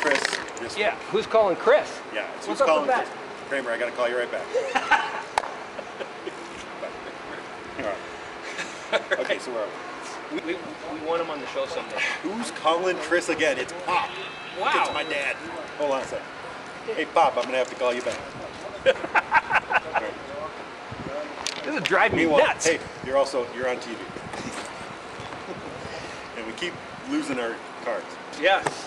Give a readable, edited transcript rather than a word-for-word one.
Chris. Yeah, who's calling Chris? Yeah, it's What's who's up calling with that? Chris. Kramer, I gotta call you right back. All right. Okay, so where are we? We want him on the show someday. Who's calling Chris again? It's Pop. Wow. It's my dad. Hold on a second. Hey, Pop, I'm gonna have to call you back. Right. This is driving me Meanwhile, nuts. hey, you're on TV. And we keep losing our cards. Yeah.